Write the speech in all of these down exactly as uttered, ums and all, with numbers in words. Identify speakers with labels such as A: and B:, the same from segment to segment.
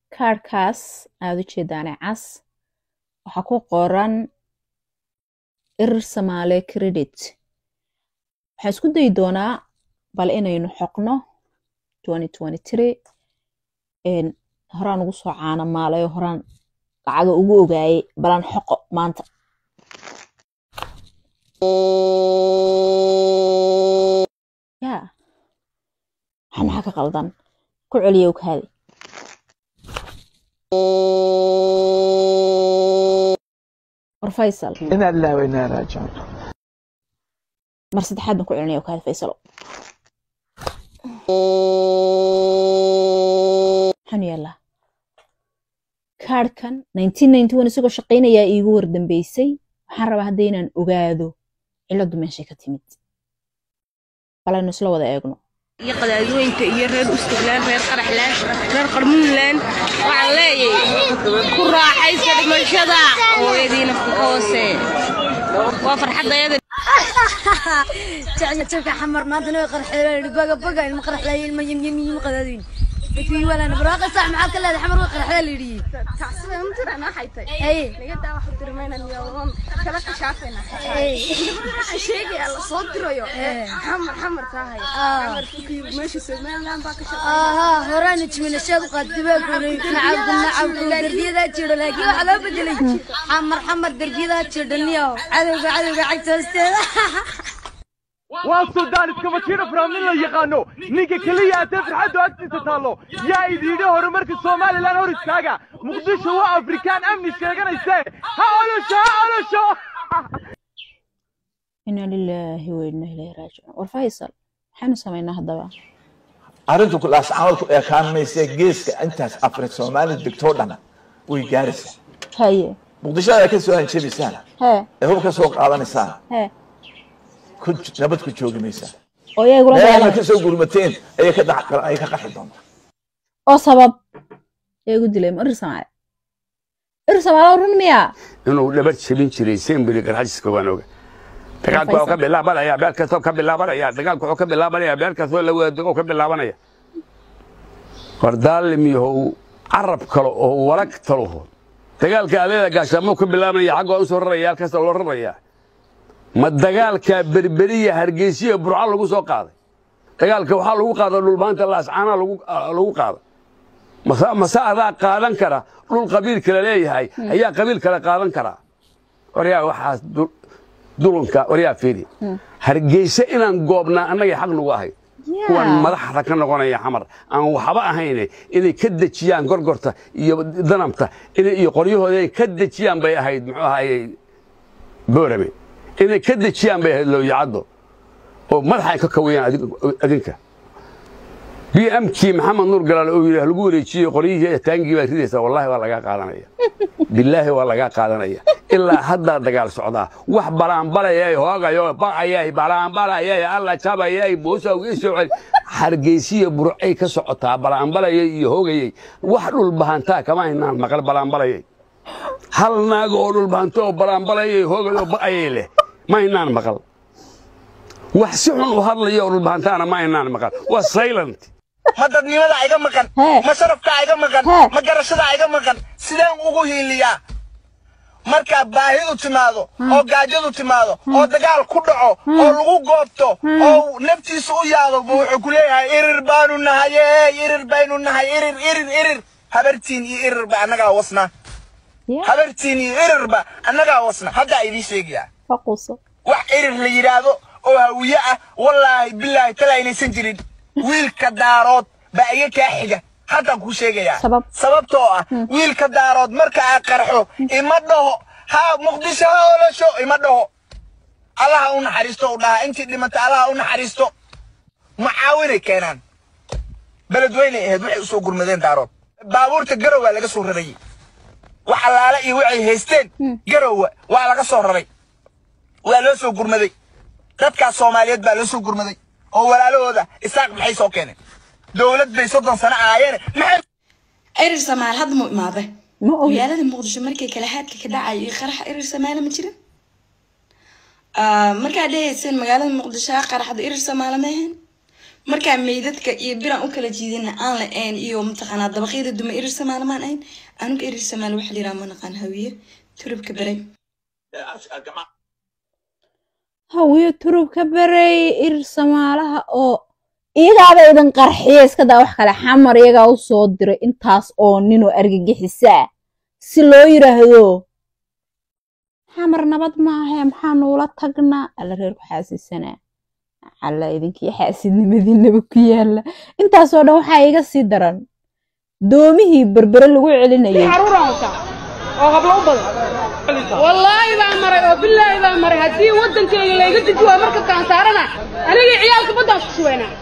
A: kaarkaas aad u jeedaan cas waxa ku qoran Irir Somali Credit waxaan isku dayi doonaa bal inaynu xoqno twenty twenty-three een horaan ugu soo caana maalay horaan lacaga ugu ogaayay balan xoqo maanta ya waxaan ka qaldan ku celiyo kaadi war Faisal
B: إنا لله وإنا راجعون
A: mar saddexaad ku celinayo kaadi Faisal waxaan yeelaa kaarkan nineteen ninety-one isagoo shaqeynaya iigu war dambeysay waxaan rabaa hadda inaan ogaado ciladu meesha ka timid balaynu isla wada eegno
C: iyo qadaadooyinka iyo reer Ustaglaan reer Qaraxlaan reer Qarmuunlaan waxaan leeyahay ku raaxaysta dhimashada hooyadiina ku hoose waa farxadayada
D: تعال تبكي حمر ما تنوي قرح بقى بقى المقرح لا يلم يم يم يم قدادين في ولا نبراق صح معك لا حمر وقرح لا يري
C: تعصب انت انا حيتي
D: اي
C: لقيت واحد ترمينا اليوم كذا شافينا
D: اي
C: شيء على صوت درويو حمر حمر تاهي حمر فيكي ماشي سمان لان باك شاف
D: اه هوران من الشاب قدبك نعم نعم دربيدا جيرو لكن على بدلي حمر حمر دربيدا جيرنيو عدو عدو عجتوسته
B: والسودان كما تشير فرامن الله يقانو نيكا كليا تفر حد وقت تتالو يا إيديده هرمرك الصومالي لان هور الساقة مقدش هو أفريكان أمني شاقنا يساي هاولو شو هاولو شو
A: إنا لله وإنا إليه راجعون war Faisal waxaanu sameynaa hadaba
E: arintu kulaas caawilku ee kaalmaysa geeska intaas Afrika Soomaali dictordana way gaaraysaa
A: haye
E: muqdisho ay ka soo hanjabisaan
A: he
E: ee hub ka soo qaadanaysaa
A: he
E: ku nabad ku joogimaysa
A: oo iyagu la
E: dagaalka ka soo gurmateen ay ka dhac ay ka qaxi doonta
A: oo sabab iyagu dilay Irir Somali Irir Somali run miya
F: inuu dhabar jabin jiray Sembri garaajiska waan ogaa dagaalku wuxuu ka bilaabanaya beel kasta ka bilaabanaya dagaalku wuxuu ka bilaabanaya beel kasta la wada ka bilaabanaya wardaalimiyo arab kale oo warag talo dagaalka aleeda gaashamo ka bilaabanaya xaq oo soo raraya kasta loo raraya ma dagaalka berberiya hargeysiga burca lagu soo qaaday dagaalka waxa lagu qaaday dhul baanta la ascaana lagu lagu qaaday masa masaada qaadan kara dhul qabiil kale leeyahay ayaa qabiil kale qaadan kara wariyaa waxa dulunka wariyaa fiiri hargeysa inaan goobna anaga xaq nagu ahay kuwan madaxda ka noqonaya xamar aan waxba ahayn inay ka dajiyaan gorgorta iyo danamta iyo qoryahooda ay ka dajiyaan bay ahayd muxuu ahaayay boorame inay ka dajiyaan bay ahayd loo yacado oo madaxa ka kawiyaan adinka B M K Maxamed Nuur Galaal oo yiraahdo lagu wareejiyo qoryihii taangi baa ridaysa wallahi waa laga qaadanaya billahi waa laga qaadanaya ilaa hadda dagaal socda wax balaan balayay hoogayo baayay balaan balayay alla jabay muusa ugu soo hargeysiyo burcay ka socotaa balaan balayay iyo hoogayay wax dhul bahanta kama inaan maqal balaan balayay hal naag oo dhul bahanto balaan balayay hoogayo baayay leh ma inaan maqal wax si xun u hadlayo dhul bahantana ma inaan maqal waa silent
B: ما dadnimada ayga maqan ma sharafka ayga maqan ma garashada ayga maqan sideen ugu hiiliyaa marka baahidu timaado oo gaajadu timaado oo dagaal ku dhaco oo lagu goobto oo naftiisu u yaado wuxuu ku leeyahay irir baanu nahay irir baynu nahay irir irir irir habartiin iyo irir ba anaga wasna habartiin iyo irir ba anaga wasna hadda idii sheegaya
A: faquuso
B: wax irir la yiraahdo oo hawiye ah wallahi billahi tala inaysan jirin wiilka daarood ba iga ka xiga hadda ku sheegaya sababtoo ah wiilka daarood marka ay qarxo ima dhaho ha muqdisho wala sho ima dhaho Allah u naxariisto u dhaha intii dhimata Allah u naxariisto macaawin keenan beledweyne ahayd waxay soo gurmadeen daarood baabuurta garow waa laga soo raray waxa laala iyo waxay haysteen garow waa laga soo raray waa loo soo gurmaday dadka Soomaaliyeed baa loo soo gurmaday oo walaalahooda isaaq maxay soo keeneen dawlad bay soddon sano aayeen maxay
G: Irir Somali had mu imaaday magaalada Muqdisho markay kala haadka ka dhacay qarax Irir Somali ma jirin ah marka dheeysan magaalada Muqdisho qaraxda Irir Somali ma ahayn markaa meydadka iyo biraan u kala jiidina aan la een iyo mataqaanaa dabaqyada duma irir samaale maan ahayn anuga irir samaale waxa la yidhaha ma naqaan hawiye turubka baray
A: hawiye turubka baray irir samaalaha oo iyagaaba idan qarxiye iska daa wax kale xamar iyagaa u soo diray intaas oo nin oo argagixisa si loo yiraahdo xamar nabad maaha maxaa nuula tagnaa alla reer ku xaasisanaa alla idinkii xaasidnimadiinaba ku yaala intaasoo dhan waxaa iga sii daran doomihii berbere lagu celinayay
C: oo hablo u badan wallaahi baa maray oo billaahi baa maray haddii waddankayga layga deji waa marka kaan saarana anigii ciyaalka baddaan ku suweynaa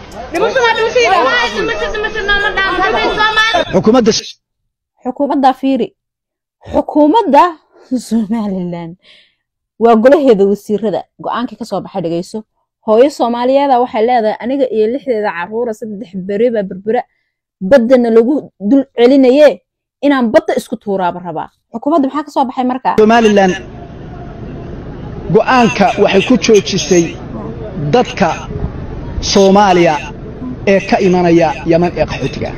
A: xukuumadda xukuumadda fiiri xukuumadda Somaliland waa golaheeda wasiirada go'aankii ka soo baxay dhageyso hooyo Soomaaliyeed waxay leedahay aniga iyo lixdeeda caruur saddex bari ba berbera badana lagu dul celinayay inaan badda isku tuuraaba rabaa xukuumadda maxaa ka soo baxay markaa
H: Somaliland go'aanka waxay ku joojisay dadka Soomaaliya ee ka imanaya Yemen ee qaxootiga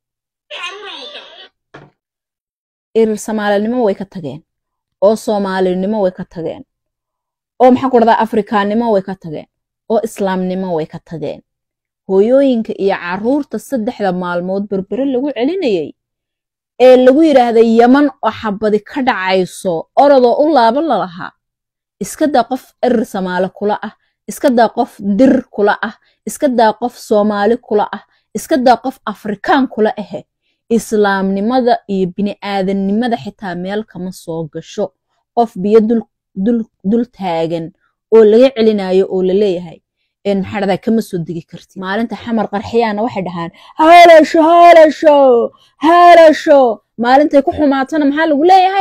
A: irir Soomaalinimo way ka tageen oo Soomaalinimo way ka tageen oo maxaa ku dhada Afrikaanimo way ka tageen oo Islaamnimo way ka tageen hooyooyinka iyo caruurta saddexda maalmood berbere lagu celinayay ee lagu yiraahday Yemen oo xabadi ka dhacayso orodoo u laaban lahaa iska daa qof irir Soomaali kula ah iska daa qof dir kula ah iska daa qof Soomaali kula ah iska daa qof Afrikaan kula ah islaamnimada iyo bini aadannimada xitaa meel kama soo gasho qof biyo dul dul dul taagan oo laga celinayo oo la leeyahay in xarada kama soo digi karti maalinta xamar qarxiyaana waxay dhahaan haalasho haalasho haalasho maalinta ku xumaatana maxaa lagu leeyahay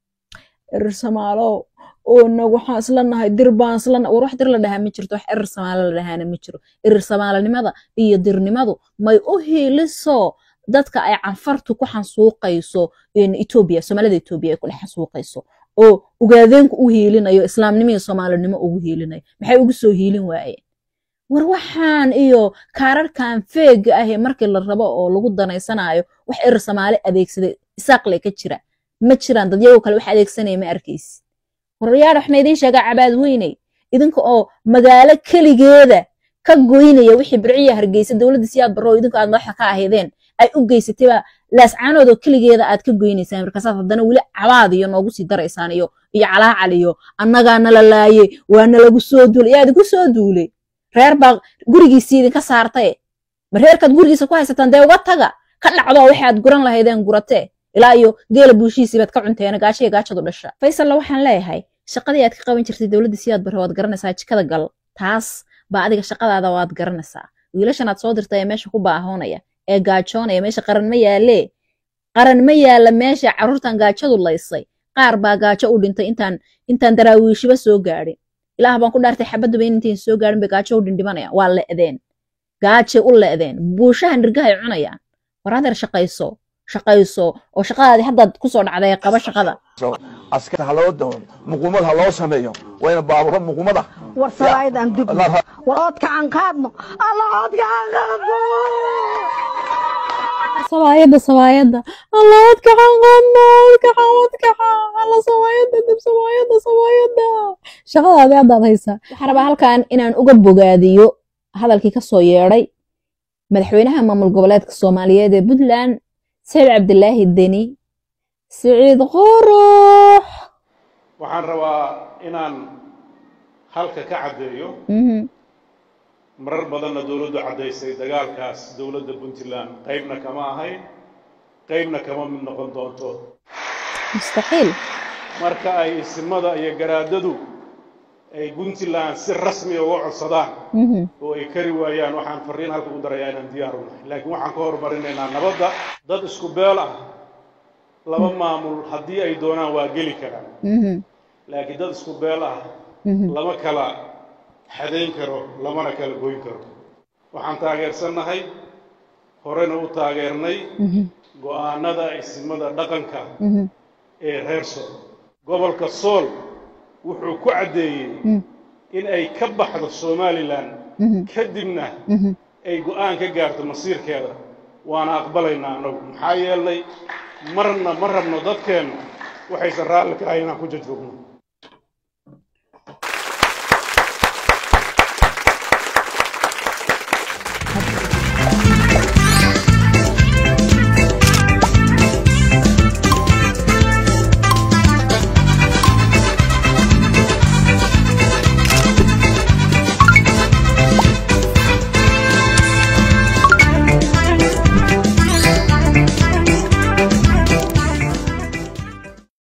A: irir Soomaalo oo nagu waxaan isla nahay dir baan isla war wax dir la dhahaa ma jirto wax irir Soomaali la dhahaana ma jiro irir Soomaalinimada iyo dirnimadu may u heeliso dadka ay canfartu ku xasuuqayso in Ethiopia Soomaalida Ethiopia ay ku xasuuqayso oo ugaadeenku u heelinayo islaamnimada Soomaalinimo ugu heelinayo maxay ugu soo heelin waayeen war waxaan iyo kaararkan feeg ah markii la rabo oo lagu danaysanayo wax irir Soomaali adeegsaday isaaqle ka jira ma jiraan dad yago kale wax adeegsanay ma arkays waryaar waxna idin sheega cabaad weynay idinka oo magaalo kaligeeda ka goynaya wixii birciya Hargeysa dawladda siyaad baro idinka aad madax ka ahaydeen ay u geysatay laascaanood oo kaligeeda aad ka goynaysaan markaas haddana wali cabaad iyo noogu sii daraysaan iyo iyo calaacal iyo annaga nala laayay waana lagu soo duulay yaad ku soo duulay reer baa gurigiisii idin ka saartay ma reerkaad gurigiisa ku haysataan day uga taga ka dhacdo waxaad guran lahaydeen gurate ilaa iyo geela buushiisii baad ka cunteen gaashay gaajadu dhasha Faysal waxaan leeyahay shaqadii aad ka qaban jirtay dawladda siyaad baro waad garanaysaa jikada gal taas baa adiga shaqadaada waad garanaysaa wiilashan aad soo dirtay meesha ku baahoonaya ee gaajoonaya meesha qaran ma yaale qaran ma yaala meesha caruurtan gaajadu laysay qaar baa gaajo u dhintay intaan intaan daraawiishiba soo gaadhin ilaah baan ku dhaartay xabadu been intaan soo gaadhin ba gaajo u dhindhimanaya waa leedeen gaajo u leedeen buushahan dirgahay cunayaan waraadar shaqayso shaqayso oo shaqadaadi hadda ku soo dhacday qaba shaqada
E: askar haloo doon muqumad haloo sameeyo wayna baaburo muqumada
I: war salaaydan dib war oodka aan qaadno allah oodka aan qaadno
A: sawaayada sawaayada allah oodka aan qaadno oodka oodka allah sawaayada dib sawaayada sawaayada shaqadaadi hadda haysa waxaan rabaa halkaan inaan uga bogaadiyo hadalkii ka soo yeeray madaxweynaha maamul goboleedka Soomaaliyeed ee Puntland سيد عبد الله الدني سعيد قروح
J: waxaan rabaa inaan halka ka cadeeyo marar badan dawladdu cadeysay dagaalkaas dawladda Puntland qaybna kama ahayn qaybna kama mid noqon doonto
A: mustaxiil
J: marka ay ismada iyo garaadadu ay Puntland si rasmi ah uga codsadaan oo ay kari waayaan waxaan fariin halka u darayaa inaan diyaar u nahay laakiin waxaan ka hormarinaynaa nabadda dad isku beel ah laba maamul haddii ay doonaan waa geli karaan laakiin dad isku beel ah lama kala xadayn karo lamana kala goyn karo waxaan taageersanahay horena u taageernay go'aanada ismada dhaqanka ee reer Sool gobolka Sool wuxuu ku cadeeyay in ay ka baxdo Somaliland kadibna ay go'aan ka gaarto masiirkeeda waana aqbalaynaa annagu maxaa yeelay marna ma rabno dadkeennu waxaysan raalli ka ahayn inaan ku jajbogno